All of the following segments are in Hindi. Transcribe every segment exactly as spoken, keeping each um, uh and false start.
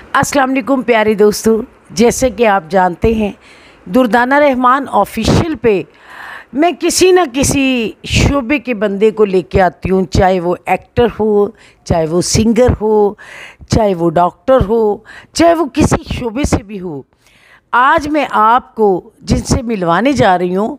अस्सलाम वालेकुम प्यारे दोस्तों, जैसे कि आप जानते हैं दुर्दाना रहमान ऑफिशियल पे मैं किसी न किसी शोबे के बंदे को लेके आती हूँ, चाहे वो एक्टर हो, चाहे वो सिंगर हो, चाहे वो डॉक्टर हो, चाहे वो किसी शोबे से भी हो। आज मैं आपको जिनसे मिलवाने जा रही हूँ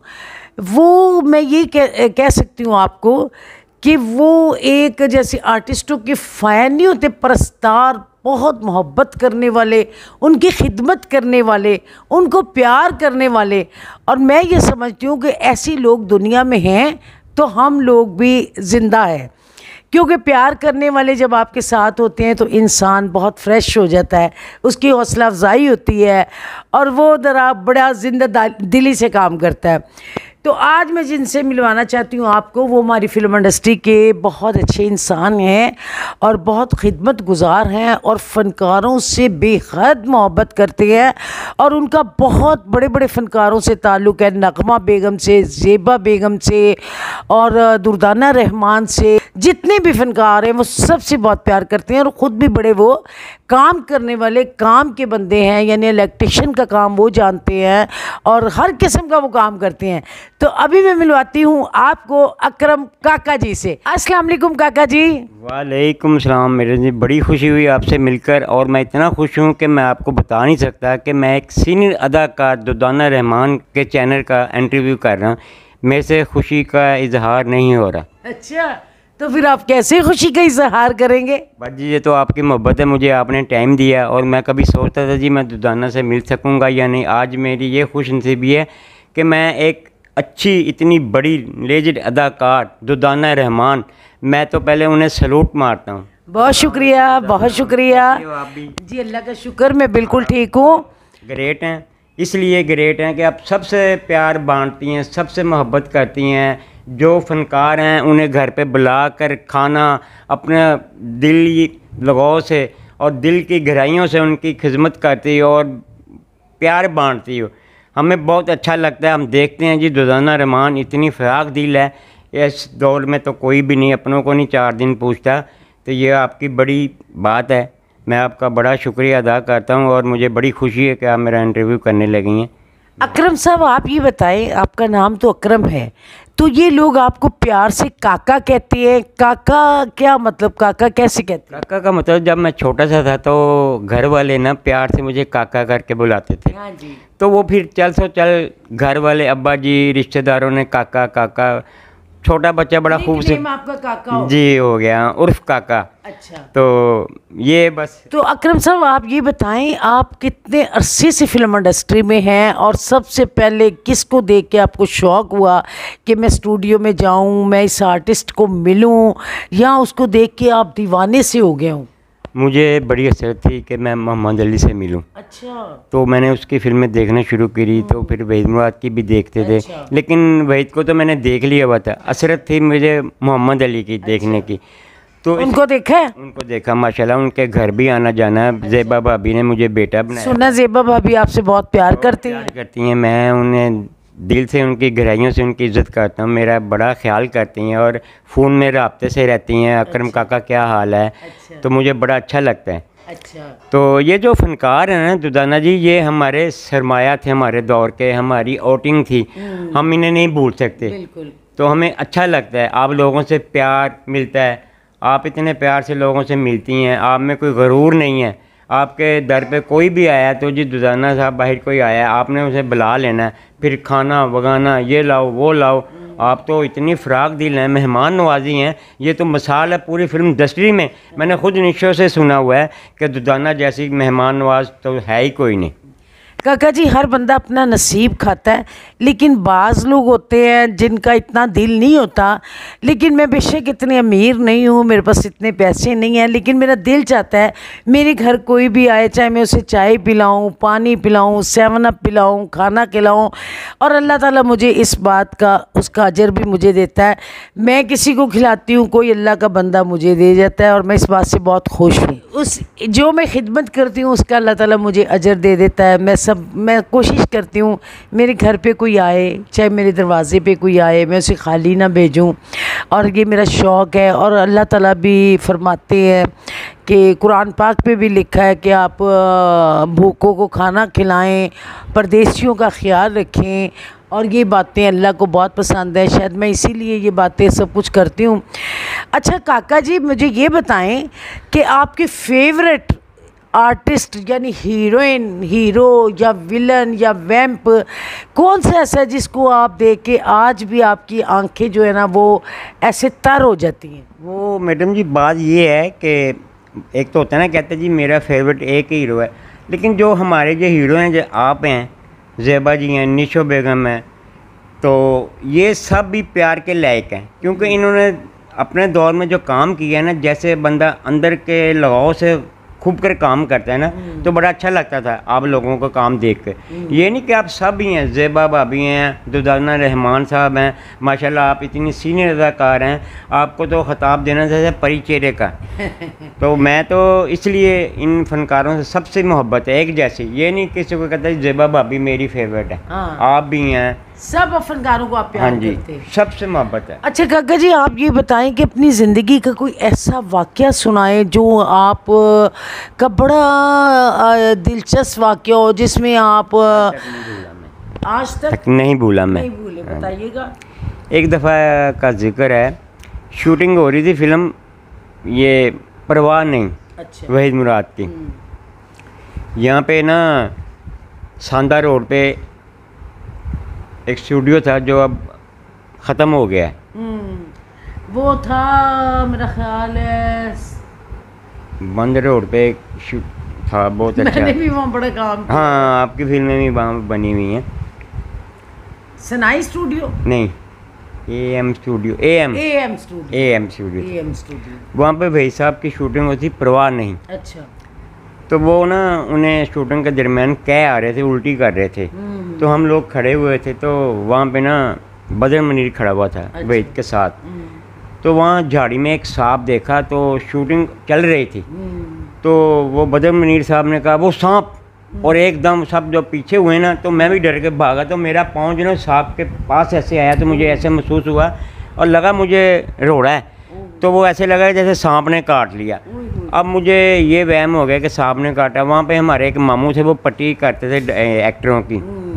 वो मैं ये कह, कह सकती हूँ आपको कि वो एक जैसे आर्टिस्टों के फ़ैन नहीं होते, परस्तार, बहुत मोहब्बत करने वाले, उनकी खिदमत करने वाले, उनको प्यार करने वाले। और मैं ये समझती हूँ कि ऐसी लोग दुनिया में हैं तो हम लोग भी ज़िंदा हैं, क्योंकि प्यार करने वाले जब आपके साथ होते हैं तो इंसान बहुत फ्रेश हो जाता है, उसकी हौसला अफजाई होती है और वो ज़रा बड़ा जिंदा दिली से काम करता है। तो आज मैं जिनसे मिलवाना चाहती हूँ आपको, वो हमारी फिल्म इंडस्ट्री के बहुत अच्छे इंसान हैं और बहुत खिदमत गुजार हैं और फ़नकारों से बेहद मोहब्बत करते हैं और उनका बहुत बड़े बड़े फ़नकारों से ताल्लुक़ है, नगमा बेगम से, ज़ेबा बेगम से और दुर्दाना रहमान से। जितने भी फ़नकार हैं वो सबसे बहुत प्यार करते हैं और ख़ुद भी बड़े वो काम करने वाले काम के बंदे हैं, यानी इलेक्ट्रिशियन का काम वो जानते हैं और हर किस्म का वो काम करते हैं। तो अभी मैं मिलवाती हूँ आपको अकरम काका जी से। अस्सलाम वालेकुम काका जी। वालेकुम सलाम। मेरे जी बड़ी खुशी हुई आपसे मिलकर और मैं इतना खुश हूँ कि मैं आपको बता नहीं सकता कि मैं एक सीनियर अदाकार दुर्दाना रहमान के चैनल का इंटरव्यू कर रहा हूँ। मेरे से खुशी का इजहार नहीं हो रहा। अच्छा, तो फिर आप कैसे खुशी का इजहार करेंगे? बस जी, ये तो आपकी मोहब्बत है, मुझे आपने टाइम दिया और मैं कभी सोचता था जी मैं दुर्दाना से मिल सकूँगा या नहीं। आज मेरी ये खुश नसीबी है कि मैं एक अच्छी इतनी बड़ी लेजेंड अदाकार दुर्दाना रहमान, मैं तो पहले उन्हें सलूट मारता हूँ। बहुत शुक्रिया, बहुत शुक्रिया जी। अल्लाह का शुक्र, मैं बिल्कुल ठीक हूँ। ग्रेट हैं, इसलिए ग्रेट हैं कि आप सबसे प्यार बांटती हैं, सबसे मोहब्बत करती हैं। जो फ़नकार हैं उन्हें घर पे बुला कर खाना, अपना दिल लगाव से और दिल की गहराइयों से उनकी खिदमत करती हो और प्यार बांटती हो, हमें बहुत अच्छा लगता है। हम देखते हैं जी दुर्दाना रहमान इतनी फ़राख दिल है, इस दौर में तो कोई भी नहीं, अपनों को नहीं चार दिन पूछता। तो ये आपकी बड़ी बात है, मैं आपका बड़ा शुक्रिया अदा करता हूँ और मुझे बड़ी खुशी है कि आप मेरा इंटरव्यू करने लगी हैं। अकरम साहब, आप ये बताएं, आपका नाम तो अकरम है, तो ये लोग आपको प्यार से काका कहते हैं। काका क्या मतलब, काका कैसे कहते हैं? काका का मतलब जब मैं छोटा सा था तो घर वाले ना प्यार से मुझे काका करके बुलाते थे। हाँ जी। तो वो फिर चल सो चल घर वाले, अब्बा जी, रिश्तेदारों ने काका काका, छोटा बच्चा बड़ा खूब से आपका काका हो? जी हो गया, उर्फ काका। अच्छा, तो ये बस। तो अकरम साहब आप ये बताएं, आप कितने अरसे से फिल्म इंडस्ट्री में हैं और सबसे पहले किसको देख के आपको शौक़ हुआ कि मैं स्टूडियो में जाऊं, मैं इस आर्टिस्ट को मिलूं, या उसको देख के आप दीवाने से हो गए हों? मुझे बड़ी असर थी कि मैं मोहम्मद अली से मिलूं। अच्छा। तो मैंने उसकी फिल्में देखना शुरू करी, तो फिर वहीद मुराद की भी देखते थे। अच्छा। लेकिन वहीद को तो मैंने देख लिया हुआ था, असरत थी मुझे मोहम्मद अली की देखने की। तो उनको देखा है? उनको देखा माशाल्लाह, उनके घर भी आना जाना है। ज़ेबा भाभी ने मुझे बेटा बनाया। सुना ज़ेबा भाभी आपसे बहुत प्यार करती हैं। प्यार करती हैं, मैं उन्हें दिल से, उनकी गहराइयों से उनकी इज़्ज़त करता हूँ, मेरा बड़ा ख्याल करती हैं और फ़ोन में राब्ते से रहती हैं। अकरम काका क्या हाल है? अच्छा। तो मुझे बड़ा अच्छा लगता है। अच्छा। तो ये जो फ़नकार हैं ना दुर्दाना जी, ये हमारे सरमाया थे, हमारे दौर के, हमारी आउटिंग थी, हम इन्हें नहीं भूल सकते। बिल्कुल। तो हमें अच्छा लगता है, आप लोगों से प्यार मिलता है, आप इतने प्यार से लोगों से मिलती हैं, आप में कोई गरूर नहीं है। आपके दर पे कोई भी आया तो जी दुर्दाना साहब बाहर कोई आया, आपने उसे बुला लेना है, फिर खाना वगाना, ये लाओ वो लाओ। आप तो इतनी फ़राख दिल हैं, मेहमान नवाजी हैं, ये तो मिसाल है पूरी फिल्म इंडस्ट्री में। मैंने खुद निशों से सुना हुआ है कि दुर्दाना जैसी मेहमान नवाज तो है ही कोई नहीं। काका जी, हर बंदा अपना नसीब खाता है, लेकिन बाज़ लोग होते हैं जिनका इतना दिल नहीं होता। लेकिन मैं बेशक इतनी अमीर नहीं हूँ, मेरे पास इतने पैसे नहीं हैं, लेकिन मेरा दिल चाहता है मेरे घर कोई भी आए, चाहे मैं उसे चाय पिलाऊँ, पानी पिलाऊँ, सेवन अप पिलाऊँ, खाना खिलाऊँ, और अल्लाह ताला मुझे इस बात का, उसका अजर भी मुझे देता है। मैं किसी को खिलाती हूँ, कोई अल्लाह का बंदा मुझे दे जाता है और मैं इस बात से बहुत खुश हूँ। उस जो मैं खिदमत करती हूँ उसका अल्लाह ताला मुझे अजर दे देता है। मैं सब मैं कोशिश करती हूँ मेरे घर पे कोई आए, चाहे मेरे दरवाज़े पे कोई आए, मैं उसे खाली ना भेजूँ, और ये मेरा शौक़ है। और अल्लाह ताला भी फरमाते हैं कि कुरान पाक पे भी लिखा है कि आप अ, भूखों को खाना खिलाएं, परदेशियों का ख्याल रखें, और ये बातें अल्लाह को बहुत पसंद है। शायद मैं इसीलिए ये बातें सब कुछ करती हूँ। अच्छा काका जी, मुझे ये बताएं कि आपके फेवरेट आर्टिस्ट यानी हीरोइन, हीरो या विलन या वैम्प कौन सा ऐसा है जिसको आप देख के आज भी आपकी आंखें जो है ना वो ऐसे तर हो जाती हैं? वो मैडम जी बात ये है कि एक तो होता है ना, कहते हैं जी मेरा फेवरेट एक हीरो है, लेकिन जो हमारे जो हीरो हैं, जो आप हैं, ज़ेबा जी हैं, निशो बेगम हैं, तो ये सब भी प्यार के लायक हैं, क्योंकि इन्होंने अपने दौर में जो काम किया है ना, जैसे बंदा अंदर के लगाव से खूब कर काम करता है ना, तो बड़ा अच्छा लगता था आप लोगों को काम देख के। ये नहीं कि आप सब ही हैं, ज़ेबा भाभी हैं, दुर्दाना रहमान साहब हैं, माशाल्लाह आप इतनी सीनियर अदाकार हैं, आपको तो खिताब देना चाहिए परी चेहरे का। तो मैं तो इसलिए इन फनकारों से सबसे मोहब्बत है एक जैसी। ये नहीं किसी को कहता है ज़ेबा भाभी मेरी फेवरेट है, हाँ। आप भी हैं, सब फनकारों को आप प्यार हाँ जी, करते हैं। सबसे मोहब्बत है। अच्छा काका जी, आप ये बताएं कि अपनी ज़िंदगी का कोई ऐसा वाक़या सुनाएं जो आप अ, का बड़ा अ, दिलचस्प वाक़या हो, जिसमें आप अ, आज तक तक नहीं भूला मैं। नहीं भूले, बताइएगा। एक दफ़ा का जिक्र है, शूटिंग हो रही थी फिल्म ये परवाह नहीं, अच्छा। वहीद मुराद की। यहाँ पे ना सांदा रोड पे एक स्टूडियो था जो अब ख़त्म हो गया है। हम्म, वो था मेरा ख्याल है बंद रोड पे एक शू- था बहुत अच्छा। मैंने भी वहाँ बड़ा काम किया। हाँ, आपकी फिल्में भी वहाँ बनी हुई हैं। सनाई स्टूडियो, नहीं, A M studio, A M A M studio, A M studio A M studio. वहाँ पे भाई साहब की शूटिंग होती, परवाह नहीं। अच्छा। तो वो ना उन्हें शूटिंग के दरमियान कह आ रहे थे, उल्टी कर रहे थे, हम्म, तो हम लोग खड़े हुए थे, तो वहाँ पे ना बदर मनीर खड़ा हुआ था अच्छा। वहीद के साथ। हम्म, तो वहाँ झाड़ी में एक सांप देखा, तो शूटिंग चल रही थी, हम्म, तो वो बदर मनीर साहब ने कहा वो सांप, और एकदम सब जो पीछे हुए ना, तो मैं भी डर के भागा, तो मेरा पाँव जो ना सांप के पास ऐसे आया, तो मुझे ऐसे महसूस हुआ और लगा मुझे रोड़ा है, तो वो ऐसे लगा जैसे सांप ने काट लिया। अब मुझे ये वहम हो गया कि सांप ने काटा। वहाँ पे हमारे एक मामू थे, वो पट्टी करते थे एक्टरों की,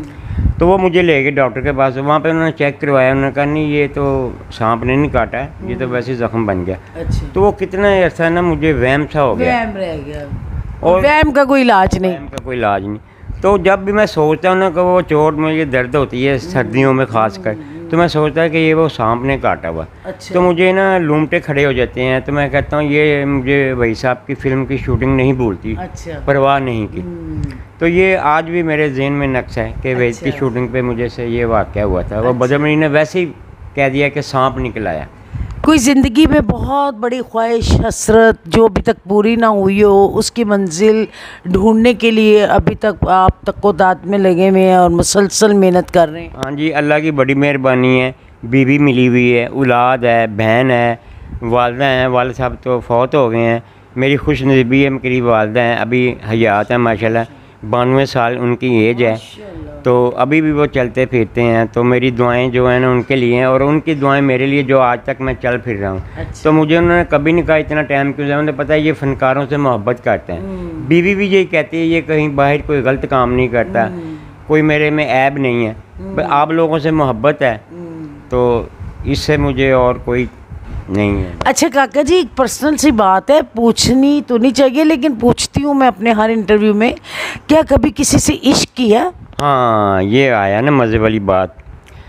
तो वो मुझे ले गए डॉक्टर के पास। वहाँ पे उन्होंने चेक करवाया, उन्होंने कहा नहीं ये तो सांप ने नहीं काटा है, ये तो वैसे ज़ख्म बन गया। अच्छा। तो वो कितना ऐसा ना मुझे वहम सा हो गया, वहम रह गया, और और वहम का कोई इलाज नहीं। वहम का कोई इलाज नहीं। तो जब भी मैं सोचता हूँ ना कि वो चोट में ये दर्द होती है सर्दियों में ख़ास कर, तो मैं सोचता है कि ये वो सांप ने काटा हुआ। अच्छा। तो मुझे ना लूमटे खड़े हो जाते हैं, तो मैं कहता हूँ ये मुझे वही साहब की फ़िल्म की शूटिंग नहीं भूलती, अच्छा। परवाह नहीं की। हम्म, तो ये आज भी मेरे जहन में नक्श है कि वहीद की अच्छा। शूटिंग पे मुझे से ये वाक़या हुआ था। वो अच्छा। बदरमनी ने वैसे ही कह दिया कि सांप निकल आया। कोई ज़िंदगी में बहुत बड़ी ख्वाहिश, हसरत जो अभी तक पूरी ना हुई हो, उसकी मंजिल ढूंढने के लिए अभी तक आप तकोदात में लगे हुए हैं और मुसलसल मेहनत कर रहे हैं? हाँ जी, अल्लाह की बड़ी मेहरबानी है, बीवी मिली हुई है, औलाद है, बहन है, वालदा हैं। वाले साहब तो फौत हो गए हैं। मेरी खुश नसीबी है, मेरी वालदा हैं, अभी हयात है माशाल्लाह, बानवे साल उनकी एज है, तो अभी भी वो चलते फिरते हैं। तो मेरी दुआएं जो हैं ना उनके लिए हैं, और उनकी दुआएं मेरे लिए जो आज तक मैं चल फिर रहा हूँ। अच्छा। तो मुझे उन्होंने कभी नहीं कहा इतना टाइम क्यों जाए, उन्हें पता है ये फ़नकारों से मोहब्बत करते हैं। बीवी भी यही कहती है ये कहीं बाहर कोई गलत काम नहीं करता, कोई मेरे में ऐब नहीं है, बस आप लोगों से मोहब्बत है, तो इससे मुझे और कोई नहीं है। अच्छा काका जी, एक पर्सनल सी बात है, पूछनी तो नहीं चाहिए लेकिन पूछती हूँ मैं अपने हर इंटरव्यू में, क्या कभी किसी से इश्क किया? हाँ, ये आया ना मज़े वाली बात।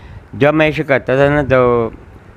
जब मैं इश्क करता था ना, तो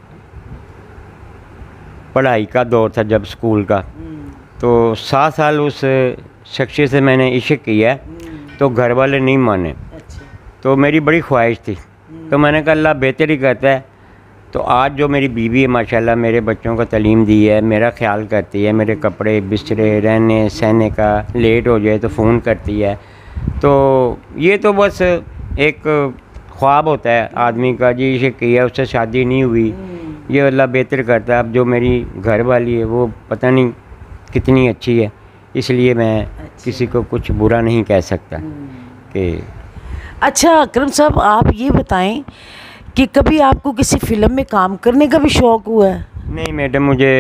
पढ़ाई का दौर था जब स्कूल का, तो सात साल उस शख्स से मैंने इश्क किया, तो घर वाले नहीं माने। अच्छा। तो मेरी बड़ी ख्वाहिश थी, तो मैंने कहा अल्लाह बेहतर ही करता है। तो आज जो मेरी बीवी है माशाल्लाह, मेरे बच्चों को तालीम दी है, मेरा ख्याल करती है, मेरे कपड़े बिस्तरे रहने सहने का, लेट हो जाए तो फ़ोन करती है। तो ये तो बस एक ख्वाब होता है आदमी का, जी इसे किया, उससे शादी नहीं हुई, ये अल्लाह बेहतर करता है। अब जो मेरी घर वाली है वो पता नहीं कितनी अच्छी है, इसलिए मैं अच्छा। किसी को कुछ बुरा नहीं कह सकता कि। अच्छा अकरम साहब, आप ये बताएं कि कभी आपको किसी फिल्म में काम करने का भी शौक़ हुआ है? नहीं मैडम, मुझे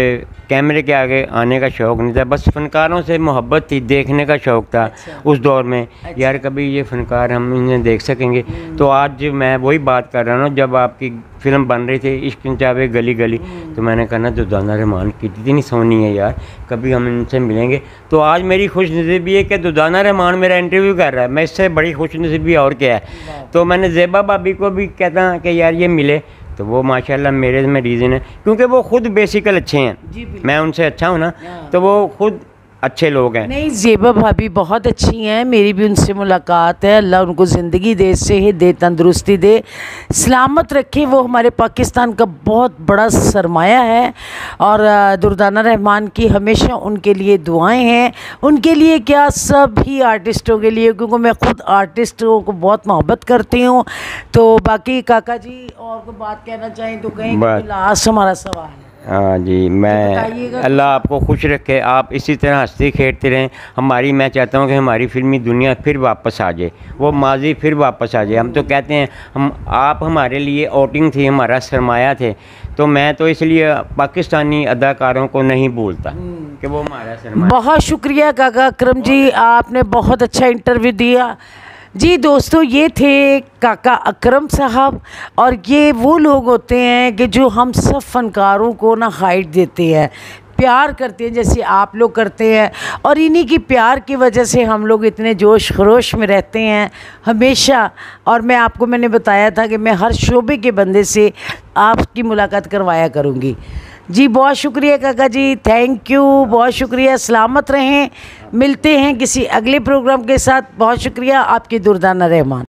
कैमरे के आगे आने का शौक़ नहीं था, बस फ़नकारों से मोहब्बत थी, देखने का शौक़ था। अच्छा। उस दौर में अच्छा। यार कभी ये फ़नकार हम इन्हें देख सकेंगे। तो आज मैं वही बात कर रहा हूँ, जब आपकी फ़िल्म बन रही थी इश्क जावे गली गली, तो मैंने कहा ना दुर्दाना रहमान कितनी सोनी है यार, कभी हम इनसे मिलेंगे। तो आज मेरी खुशनसीबी है कि दुर्दाना रहमान मेरा इंटरव्यू कर रहा है, मैं इससे बड़ी खुशनसीबी और क्या है। तो मैंने ज़ेबा भाभी को भी कहता कि यार ये मिले, तो वो माशाल्लाह मेरे में रीज़न है, क्योंकि वो खुद बेसिकल अच्छे हैं, मैं उनसे अच्छा हूँ ना, तो वो खुद अच्छे लोग हैं। नहीं, ज़ेबा भाभी बहुत अच्छी हैं, मेरी भी उनसे मुलाकात है। अल्लाह उनको ज़िंदगी दे, सेहत दे, तंदुरुस्ती दे, सलामत रखे। वो हमारे पाकिस्तान का बहुत बड़ा सरमाया है और दुर्दाना रहमान की हमेशा उनके लिए दुआएं हैं। उनके लिए क्या, सभी आर्टिस्टों के लिए, क्योंकि मैं ख़ुद आर्टिस्टों को बहुत मोहब्बत करती हूँ। तो बाकी काका जी और को बात कहना चाहें तो कहें, लास्ट हमारा सवाल है। हाँ जी, मैं अल्लाह आपको खुश रखे, आप इसी तरह हंसते खेलते रहें। हमारी मैं चाहता हूँ कि हमारी फिल्मी दुनिया फिर वापस आ जाए, वो माजी फिर वापस आ जाए। हम तो कहते हैं हम आप हमारे लिए आउटिंग थी, हमारा सरमाया थे, तो मैं तो इसलिए पाकिस्तानी अदाकारों को नहीं भूलता कि वो हमारा सरमाया। बहुत शुक्रिया काका अकरम जी, आपने बहुत अच्छा इंटरव्यू दिया। जी दोस्तों, ये थे काका अकरम साहब, और ये वो लोग होते हैं कि जो हम सब फ़नकारों को ना हाइट देते हैं, प्यार करते हैं जैसे आप लोग करते हैं, और इन्हीं की प्यार की वजह से हम लोग इतने जोश खरोश में रहते हैं हमेशा। और मैं आपको मैंने बताया था कि मैं हर शोबे के बंदे से आपकी मुलाकात करवाया करूँगी। जी बहुत शुक्रिया काका जी, थैंक यू, बहुत शुक्रिया, सलामत रहें। मिलते हैं किसी अगले प्रोग्राम के साथ। बहुत शुक्रिया आपकी दुर्दाना रहमान।